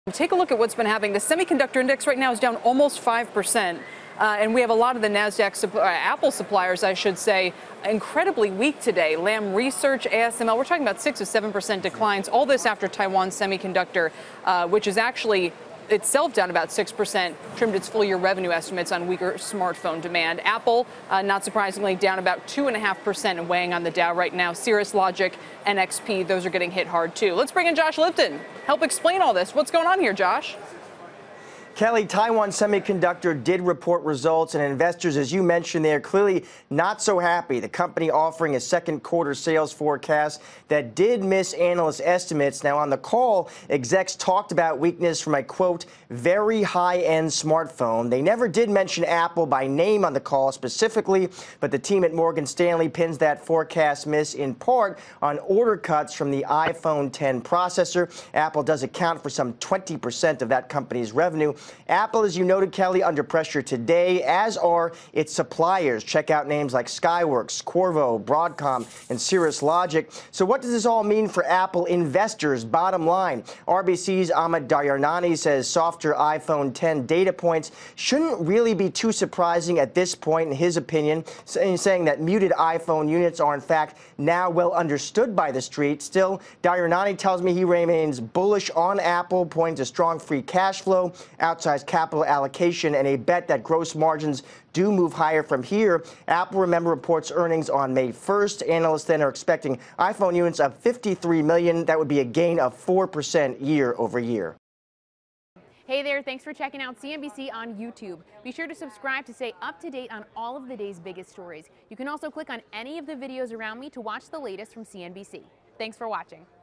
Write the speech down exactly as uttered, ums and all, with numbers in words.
Take a look at what's been happening. The semiconductor index right now is down almost five percent. Uh, and we have a lot of the NASDAQ, supp- uh, Apple suppliers, I should say, incredibly weak today. Lam Research, A S M L, we're talking about six or seven percent declines. All this after Taiwan Semiconductor, uh, which is actually itself down about six percent, trimmed its full year revenue estimates on weaker smartphone demand. Apple, uh, not surprisingly, down about two point five percent and weighing on the Dow right now. Cirrus Logic, N X P, those are getting hit hard too. Let's bring in Josh Lipton. Help explain all this. What's going on here, Josh? Kelly, Taiwan Semiconductor did report results, and investors, as you mentioned, they're clearly not so happy. The company offering a second quarter sales forecast that did miss analyst estimates. Now, on the call, execs talked about weakness from a, quote, very high-end smartphone. They never did mention Apple by name on the call specifically, but the team at Morgan Stanley pins that forecast miss in part on order cuts from the iPhone ten processor. Apple does account for some twenty percent of that company's revenue. Apple, as you noted, Kelly, under pressure today, as are its suppliers. Check out names like Skyworks, Qorvo, Broadcom, and Cirrus Logic. So what does this all mean for Apple investors? Bottom line, R B C's Amit Daryanani says softer iPhone ten data points shouldn't really be too surprising at this point, in his opinion, saying that muted iPhone units are, in fact, now well understood by the street. Still, Daryanani tells me he remains bullish on Apple, pointing to strong free cash flow, outsized capital allocation, and a bet that gross margins do move higher from here. Apple, remember, reports earnings on May first. Analysts then are expecting iPhone units of fifty-three million. That would be a gain of four percent year over year. Hey there, thanks for checking out C N B C on YouTube. Be sure to subscribe to stay up to date on all of the day's biggest stories. You can also click on any of the videos around me to watch the latest from C N B C. Thanks for watching.